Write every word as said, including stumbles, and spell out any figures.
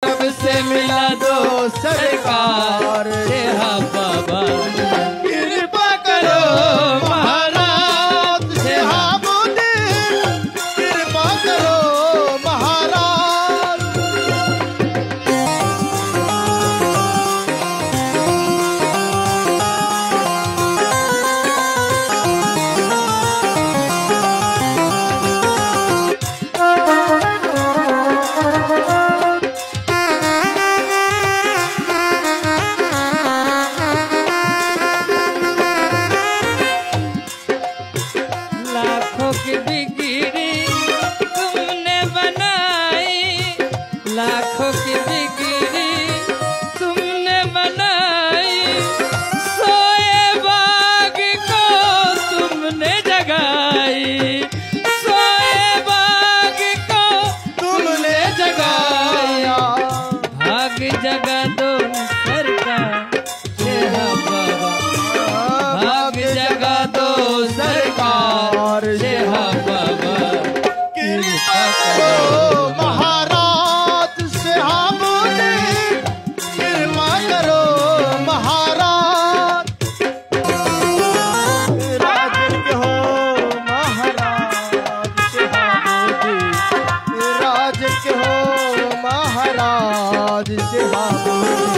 से मिला दो सरकार शेहा बाबा कृपा करो महाराज शेहाबुद्दीन कृपा करो महाराज। लाखों की बिगड़ी तुमने बनाई, लाखों की बिगड़ी तुमने बनाई, सोए बाग को तुमने जगाई, सोए बाग को तुमने जगाया, भाग जगा दो सरकार शेहा बाबा, भाग जगा दो सरकार शेहा बाबा कृपा करो महाराज शेहाबुद्दीन कृपा करो महाराज। राज के हो महाराज शेहाबुद्दीन, राज के हो महाराज शेहाबुद्दीन।